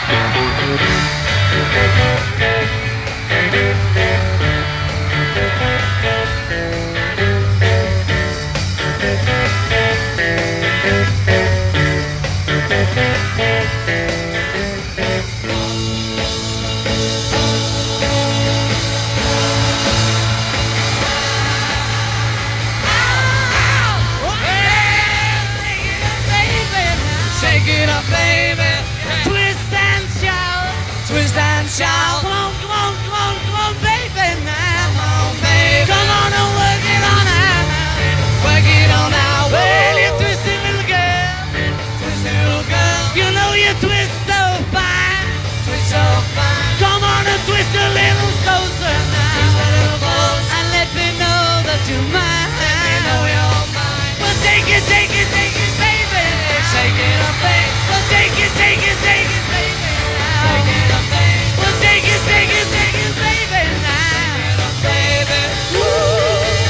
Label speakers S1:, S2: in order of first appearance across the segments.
S1: Shout. Come on, come on, come on, come on, baby, now. Come on, baby. Come on and work it on out. Work it on out. Well, you twisted little girl. Twisted little girl. You know you twist so fine. Twist so fine. Come on and twist a little closer now. Twist a little closer. And let me know that you're mine. Let me know you're mine. Well, take it, take it, take it, baby. Take it up, baby. Well, take it, take it, take it, baby. Take it up, baby. Take it, take it, take it, baby, now, baby. Woo.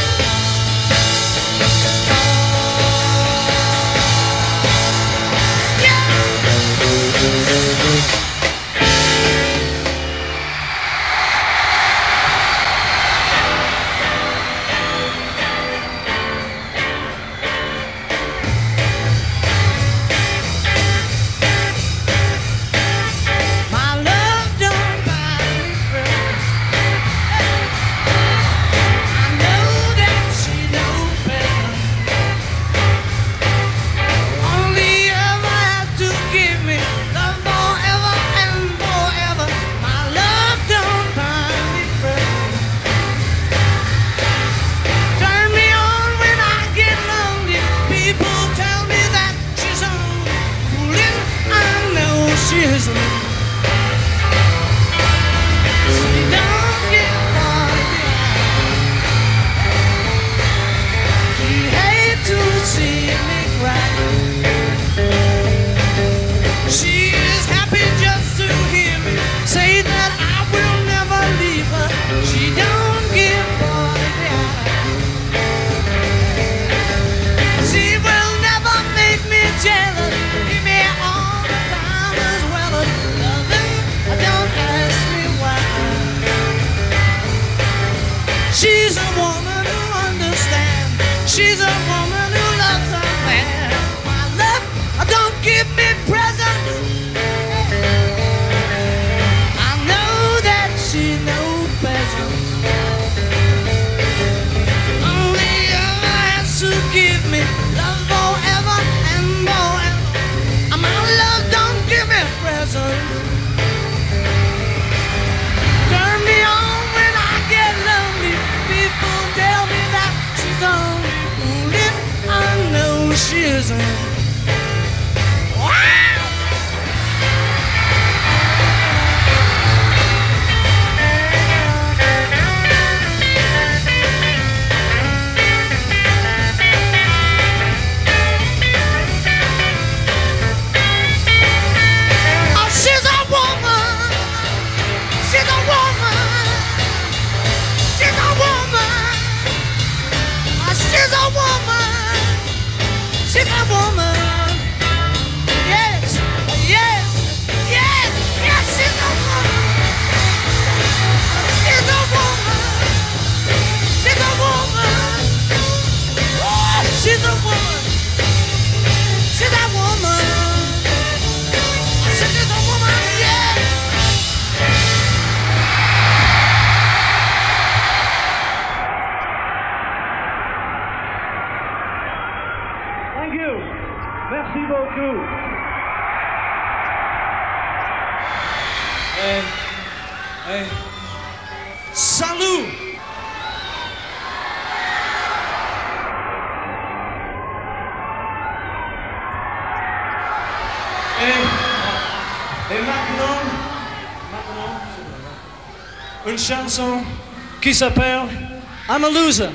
S1: She's a woman who loves a man. My love, don't give me presents. I know that she knows presents. Only ever has to give me love forever and forever. My love, don't give me presents. Turn me on when I get lonely. People tell me that she's on. I know she isn't. Wow! Oh, she's a woman. She's a woman. She's a woman. Oh, she's a woman. She's a woman. Yes, yes, yes, yes, she's a woman. She's a woman. She's a woman. Oh, she's a woman. She's a woman. She's a woman, yeah.
S2: Thank you. Merci beaucoup.
S1: Salut.
S2: Et maintenant, une chanson qui s'appelle I'm a Loser.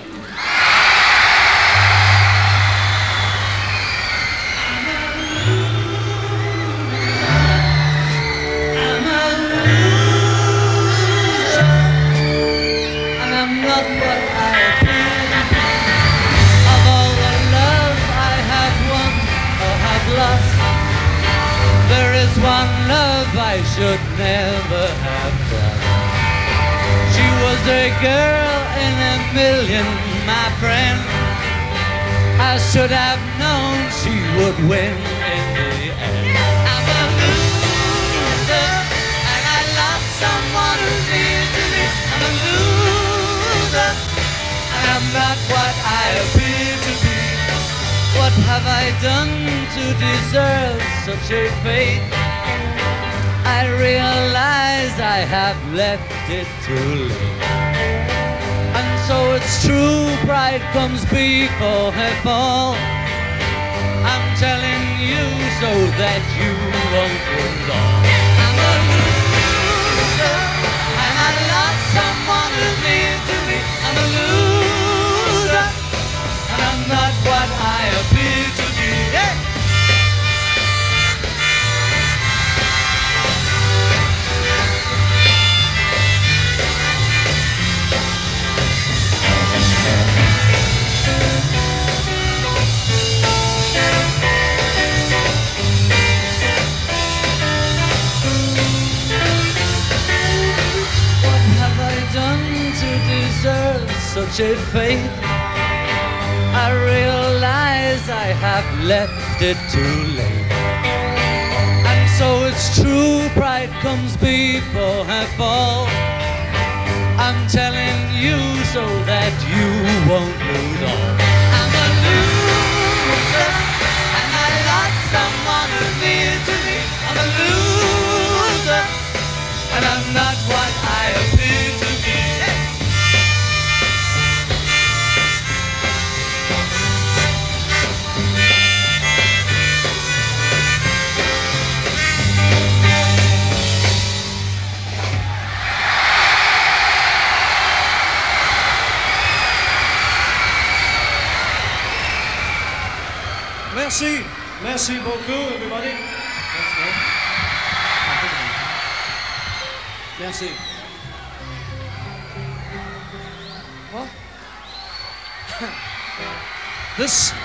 S1: There is one love I should never have done. She was a girl in a million, my friend. I should have known she would win in the end. I'm a loser, and I lost someone who needed me. I'm a loser, and I'm not what I appear to be. What have I done to deserve such a fate? I realize I have left it too late. And so it's true, pride comes before a fall. I'm telling you so that you won't lose all. I'm a loser, and I lost someone who near to me. I'm a loser, and I'm not what I appear to be. Hey! Such a fate. I realize I have left it too late. And so it's true, pride comes before a fall. I'm telling you so that you won't lose all. I'm a loser, and I lost someone who's near to me. I'm a loser, and I'm not what I appear to be.
S2: Merci. Merci beaucoup, everybody. Merci. What? This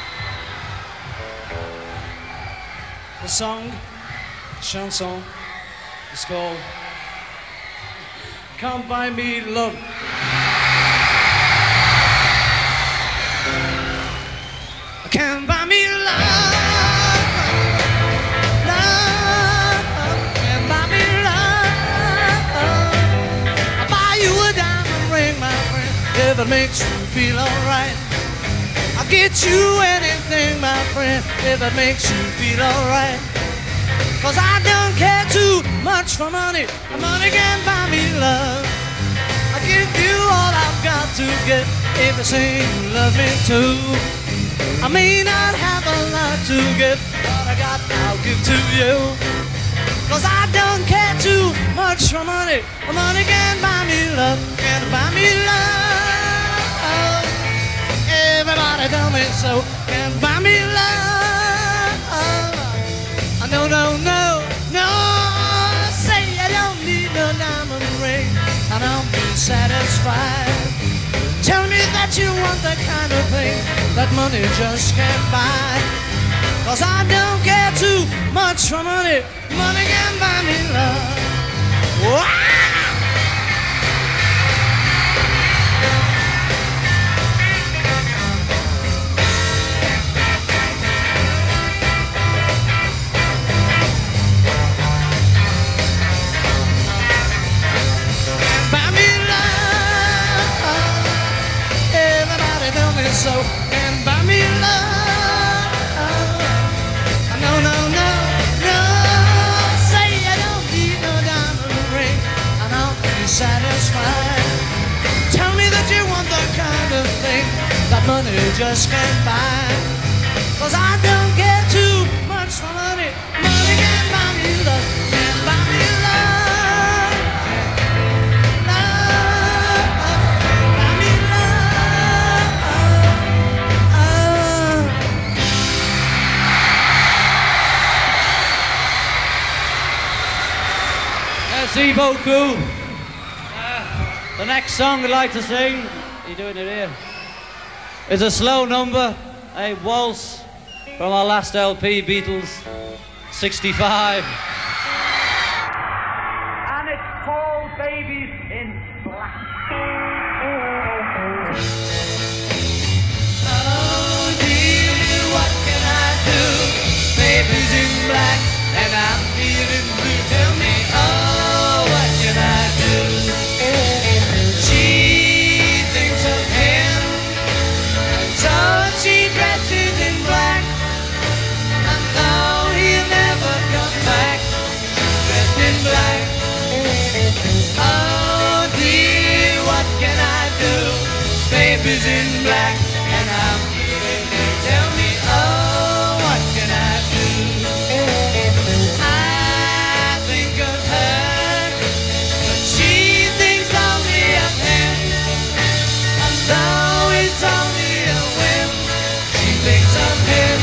S2: the song, chanson, is called Can't Buy Me Love. Can't buy me love, love, can't buy me love. I'll buy you a diamond ring, my friend, if it makes you feel alright. I'll get you anything, my friend, if it makes you feel alright. Cause I don't care too much for money, money can't buy me love. I'll give you all I've got to get if you say you love me too. I may not have a lot to give, but I got I'll give to you. Cause I don't care too much for money, money can't buy me love, can't buy me love. Everybody tell me so, can't buy me love. No, no, no, no, say I don't need no diamond ring, and I'll be satisfied. Tell me that you want the kind of thing that money just can't buy. Cause I don't care too much for money, money can't buy me love. Wow! So, and buy me love. No, no, no, no. Say I don't need no diamond ring, and I'll be satisfied. Tell me that you want the kind of thing that money just can't buy. Cause I don't care too much for money, money can't buy me love, can't buy me love.
S1: Merci beaucoup. The next song I'd like to sing, are you doing it here? It's a slow number, a waltz from our last LP, Beatles, 65. feeling blue. Tell me, oh, what can I do? She thinks of him, so she dresses in black, and though he'll never come back, dressed in black. Oh dear, what can I do? Baby's in black, and I'm feeling blue. Tell me, oh, what can I do? I think of her, but she thinks only of him, and though it's only a whim, she thinks of him.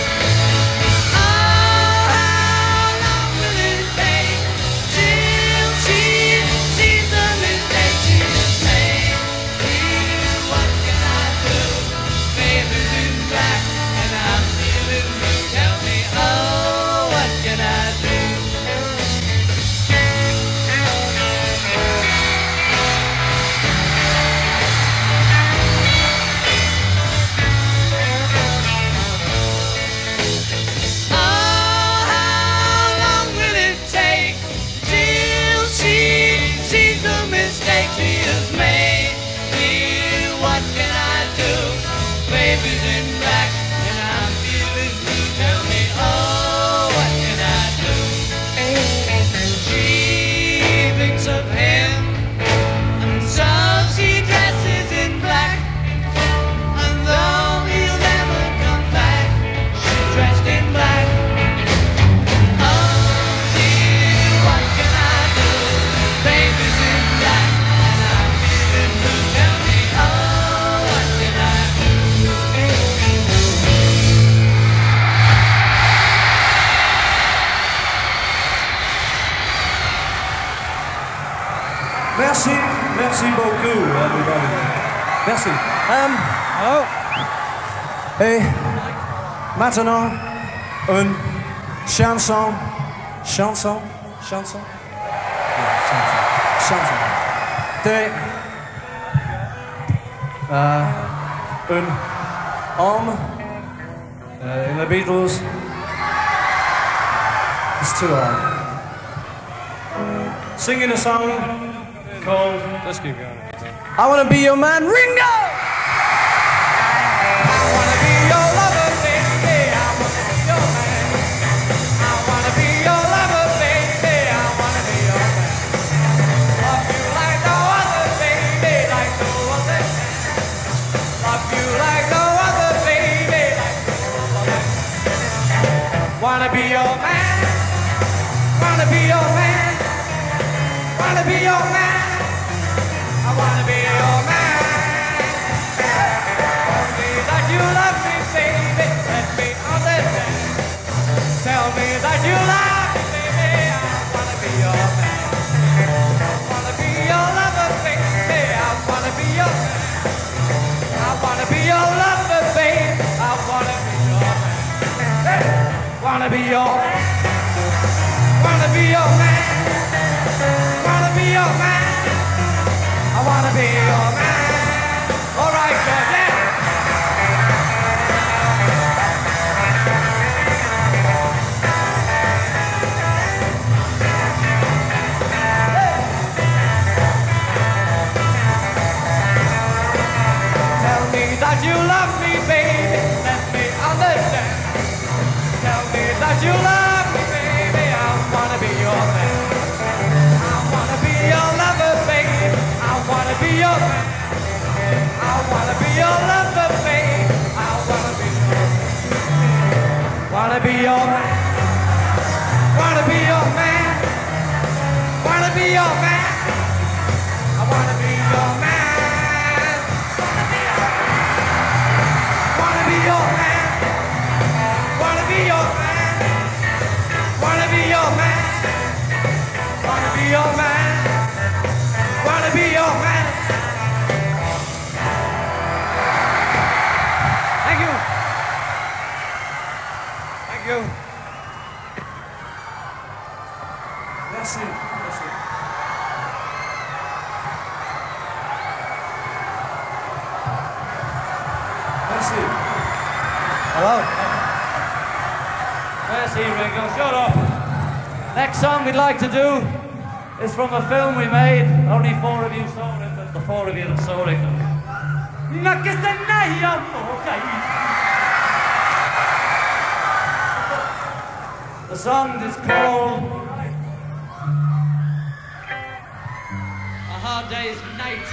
S1: Oh, how long will it take till she sees the mistake she has made? Dear, what can I do? Baby's in black, and I'm feeling blue. Tell me, oh, what can I do? Oh, how long will it take till she sees the mistake she has made? Dear, what can I do? Baby's in black, and I'm feeling blue. Tell me, oh, what can I do? She thinks of him, and so she dresses in black, and though he'll never come back, she's dressed in black. Oh dear, what can I do? Baby's in black, and I'm feeling blue. Tell me, oh, what can I do?
S2: Merci, merci beaucoup, everybody. Merci. Et maintenant, une chanson. Chanson? Chanson? Chanson. De un homme in the Beatles. It's too hard. Singing a song called, let's keep going. I wanna be your man, Ringo! I wanna be your lover, baby. I wanna be your man. I wanna be your lover, baby. I wanna be your man. Love you like no other, baby, like no other. Love you like no other, baby, like no other. Wanna be your man. Wanna be your man. Wanna be your man. I wanna be your man. Tell me that you love me, baby. Let me understand. Tell me that you love me, baby. I wanna be your man. I wanna be your lover, baby. I wanna be your man. I wanna be your lover, baby. I wanna be your man. Hey. Wanna be your man. Wanna be your man. Wanna be your man. I wanna be your man. All right, good, yeah. Tell me that you love me, baby. Let me understand. Tell me that you love me, baby. I wanna be your man. I wanna be your lover, baby. I wanna be your man. I wanna be your lover, baby. I wanna be your man. Wanna be your man. Wanna be your man. Wanna be your man. I wanna be your man. Wanna be your man. Wanna be your man. Wanna be your man. Wanna be your man. Wanna be your man. Thank you. Thank you. Merci. Merci. Merci. Hello. Merci, Ringo. Shut up.
S3: Next song we'd like to do is from a film we made. Only 4 of you saw it, but the 4 of you that saw it. The song is called A Hard Day's Night.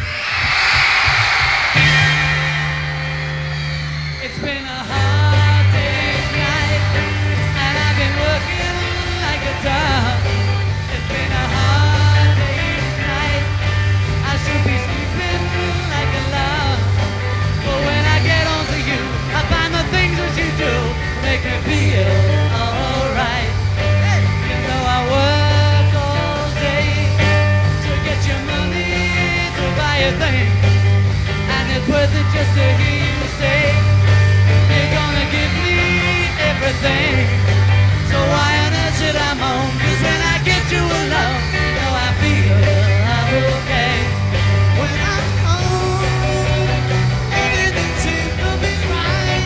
S1: It's been a hard day's night, and I've been working like a dog. It's been a hard day's night. I should be sleeping like a log. But when I get on to you, I find the things that you do make me feel alright. You know I work all day to get your money to buy a thing, and it's worth it just to hear you say you're gonna give me everything. So why on earth should I moan? 'Cause when I get you alone, you know I feel okay. When I'm home, everything seems to be right.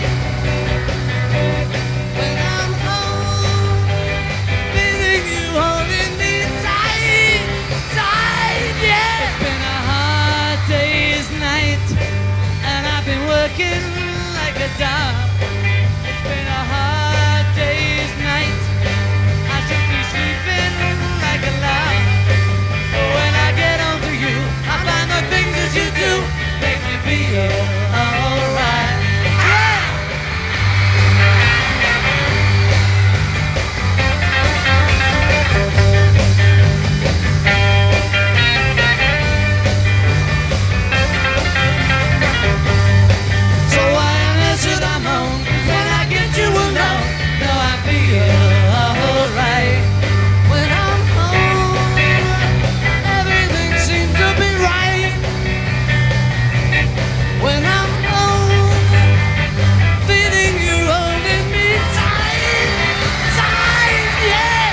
S1: When I'm home, feeling you holding me tight, tight, yeah. It's been a hard day's night, and I've been working like a dog. It's been a hard day's night. I should be sleeping like a log. But when I get on to you, I find the things that you do make me feel alright. So why on earth should I moan? 'Cause when I get you alone, no, I feel alright. When I'm home, everything seems to be right. When I'm home, feeling you holding me tight, tight, yeah.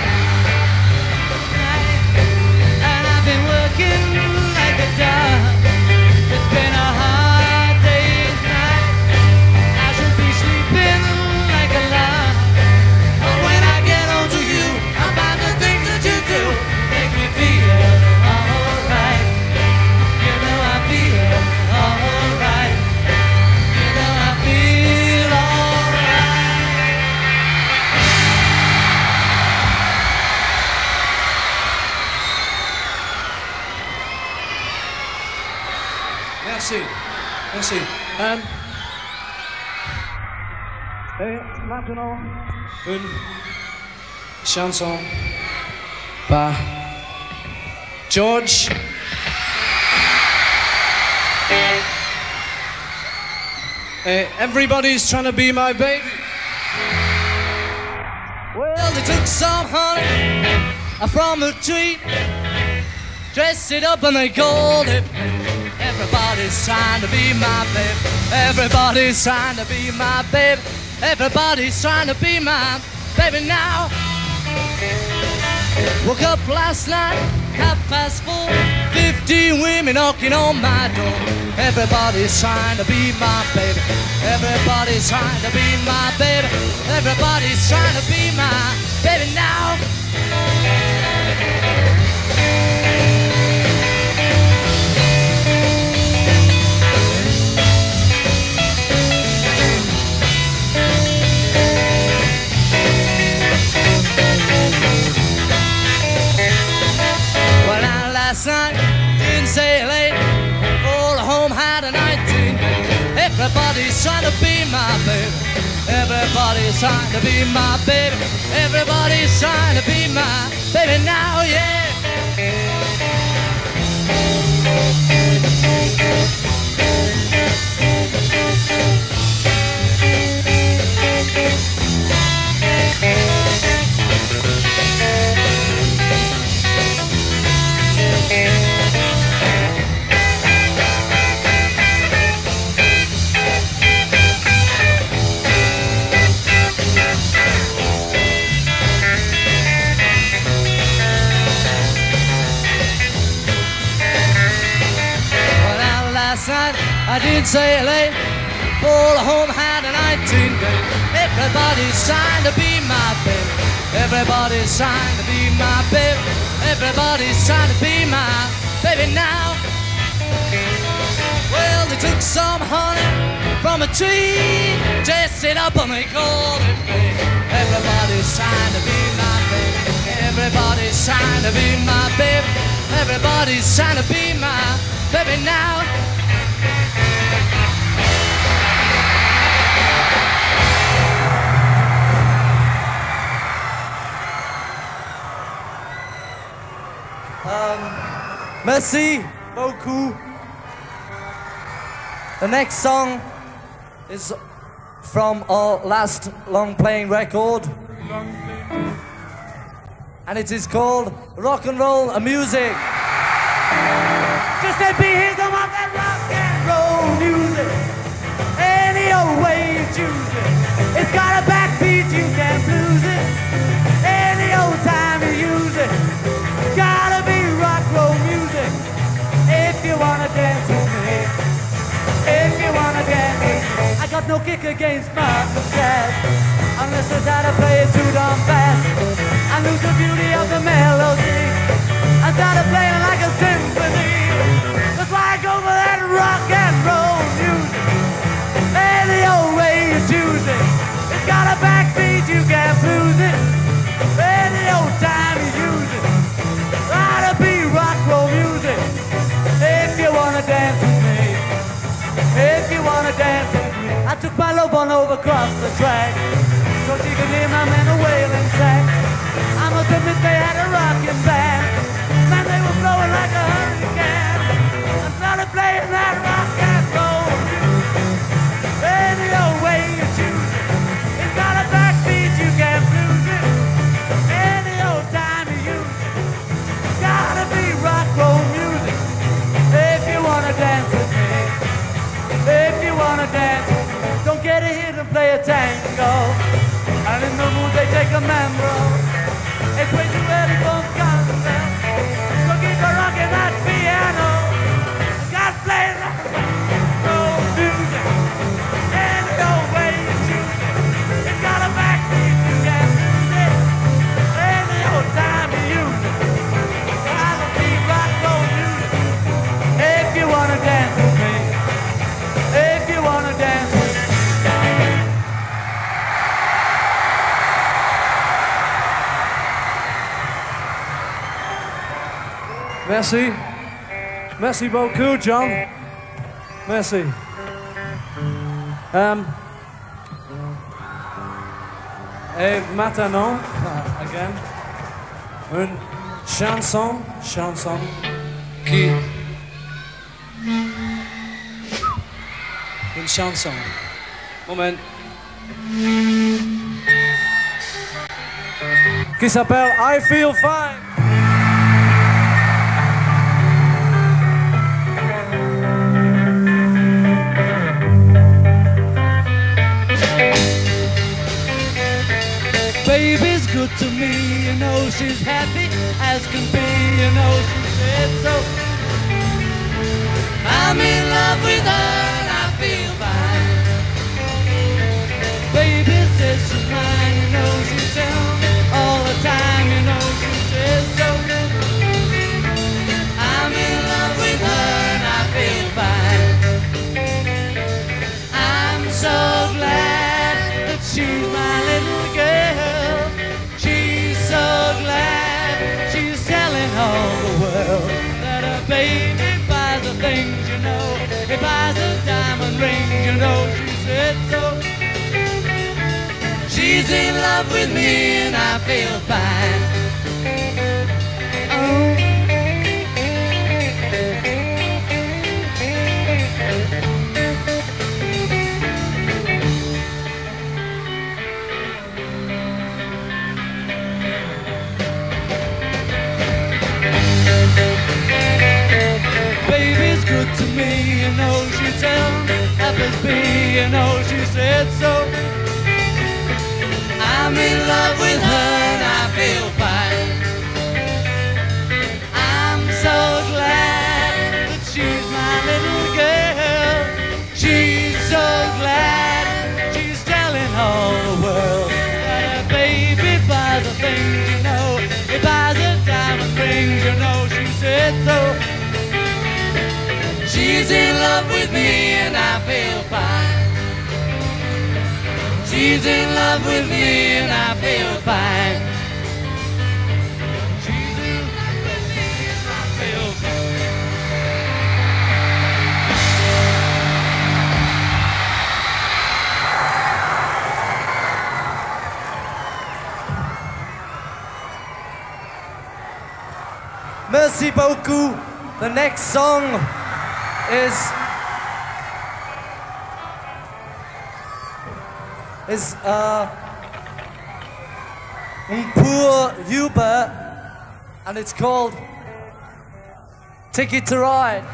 S1: And I've been working like a dog. It's been a hard day's night. I should be sleeping like a log. But when I get on to you, I find the things that you do make me feel alright. You know I feel alright. You know I feel alright.
S2: Merci. Merci. Et maintenant, une chanson par George. Et everybody's trying to be my baby.
S1: Well, they took some honey from a tree, dressed it up and they called it. Everybody's trying to be my baby. Everybody's trying to be my baby. Everybody's trying to be my baby now. Woke up last night, 4:30, 15 women knocking on my door. Everybody's trying to be my baby. Everybody's trying to be my baby. Everybody's trying to be my baby now. Well, now last night didn't say late. All home had a 19. Everybody's trying to be my baby. Everybody's trying to be my baby. Everybody's trying to be my baby now, yeah. Last night I did say late. All home had a 19 day. Everybody's trying to be my baby.
S2: Everybody's trying to be my baby. Everybody's trying to be my baby now. Well, they took some honey from a tree, dressed it up and they called it me. Everybody's trying to be my baby. Everybody's trying to be my baby. Everybody's trying to be my baby now.
S4: Merci beaucoup. The next song is from our last long-playing record. And it is called Rock and Roll Music.
S1: Just let me hear some of that rock and roll music. Any old way you choose it. It's got a backbeat, you can't lose it. Any old time you use it. Gotta be rock roll music. If you wanna dance with me. If you wanna dance with me. I got no kick against modern jazz, unless I try to play it too darn fast. I lose the beauty of the melody. I start to play it like a symphony. That's why I go for that rock and roll music. Any old way you choose it. It's got a backbeat, you can't lose it. Any old time you use it. Gotta be rock roll music. If you wanna dance with me. If you wanna dance with me. I took my love on over across the track, so she could hear my man a wailing sack. I must admit they had a rockin' band. Man, they were blowing like a hurricane. I started playing that rock and roll music. Any old way you choose it. It's got a backbeat, you can't lose it. Any old time you use it. Gotta be rock roll music. If you wanna dance with me. If you wanna dance with me. Don't get a hit and play a tango. And in the mood they take a mambo. It's way too early for concept. So keep a rockin' that piano. God play that roll music. Any old way you choose it. It's got a backbeat, you can't lose it. Any old time you use it. Gotta be rock roll music. If you wanna dance with me. If you wanna dance with me.
S4: Merci. Merci beaucoup, John. Merci. Et maintenant, again, une chanson qui... Une chanson. Moment. Qui s'appelle I Feel Fine.
S1: Baby's good to me, you know she's happy as can be, you know she said so. I'm in love with her and I feel fine. Baby says she's mine, you know she tells me all the time, you know she says so. I'm in love with her and I feel fine. I'm so glad that she's my little girl. She's so glad she's telling all the world that her baby buys the things, you know. He buys a diamond ring, you know, she said so. She's in love with me and I feel fine. Oh. Baby's good to me, you know, she tells me happens me, you know, she said so. I'm in love with her and I feel fine. I'm so glad that she's my little girl. She's so glad she's telling all the world that her baby buys a thing. She's in love with me and I feel fine. She's in love with me and I feel fine. She's in love with me and I feel fine.
S4: Merci beaucoup. The next song is pour Hubert, and it's called Ticket to Ride.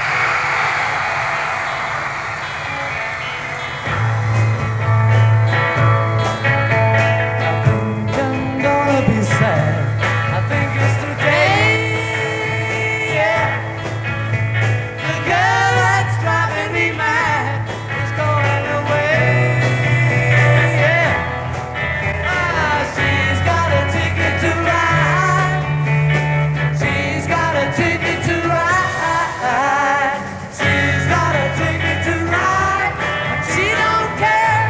S4: I think I'm gonna be sad. I think it's today. Yeah. The girl that's driving me mad is going away. Yeah. Ah, she's got a ticket to ride. She's got a ticket to ride. She's got a ticket to ride. She don't care.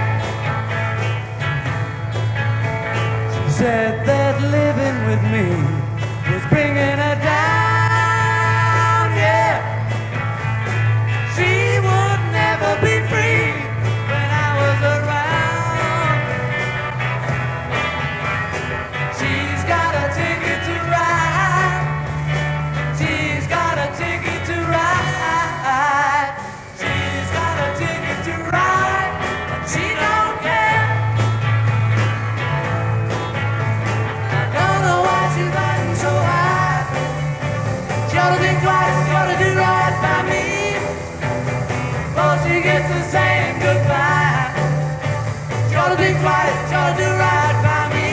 S4: She said that living with me was bringing her down, yeah. She would never be free when I was around. She's got a ticket to ride. She's got a ticket to ride. She's got a ticket to ride. She don't care. I don't know why she's riding so high. She ought to think twice, she ought to do right by me before she gets to saying goodbye. She ought to think twice, she ought to do right by me.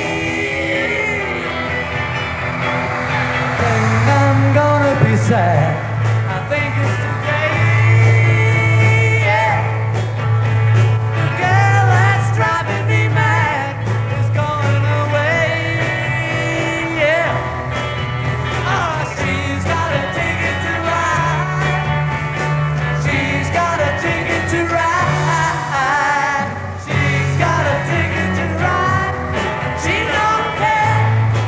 S4: Think I'm gonna be sad. I think it's today. Yeah. The girl that's driving me mad is going away. Yeah. Oh, she's got a ticket to ride. She's got a ticket to ride. She's got a ticket to ride. She don't care.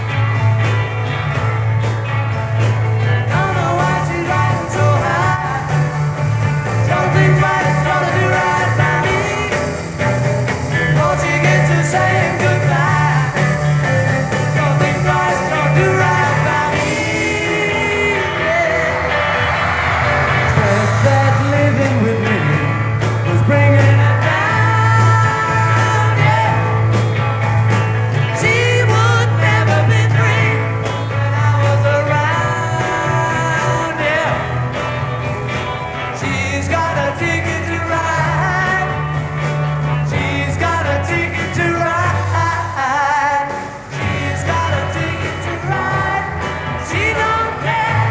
S4: Don't know why she's riding so high. She ought to think twice, she ought to do right by me before she gets to saying goodbye. She ought to think twice, she ought to do right by me. Yeah. Said that living with me was bringing her down, yeah. She would never be free when I was around, yeah. She's got a ticket to ride. She's got a ticket to ride. She's got a ticket to ride. She don't care.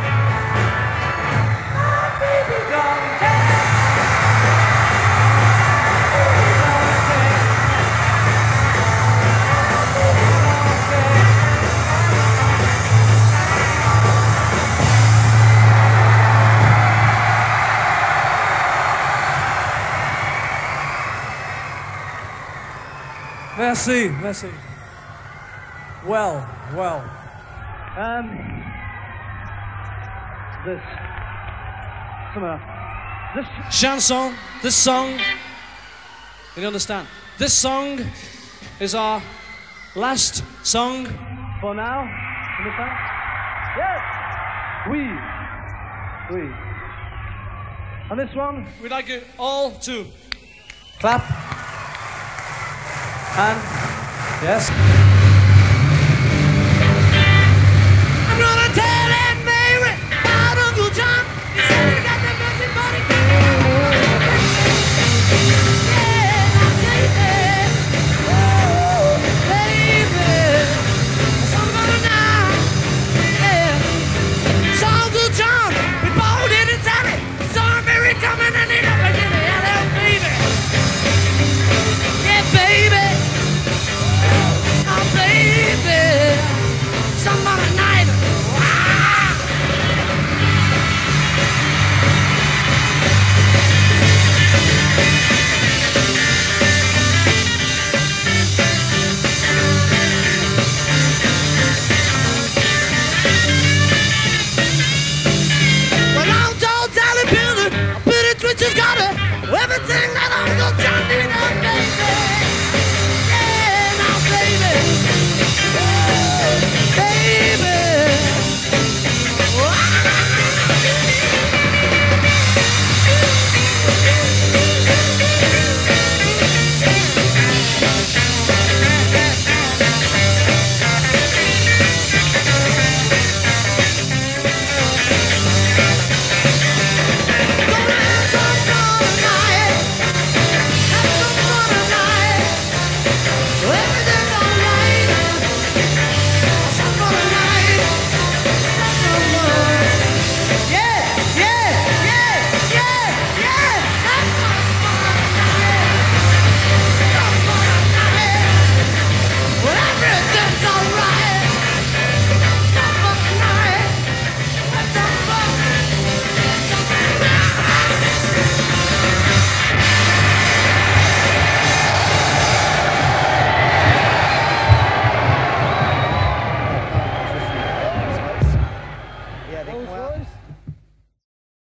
S4: My baby don't care. Baby don't care. Merci, merci. Well. This chanson, this song, you understand? This song is our last song for now. Understand? Yes. Oui. And this one, we'd like you all to clap. And yes.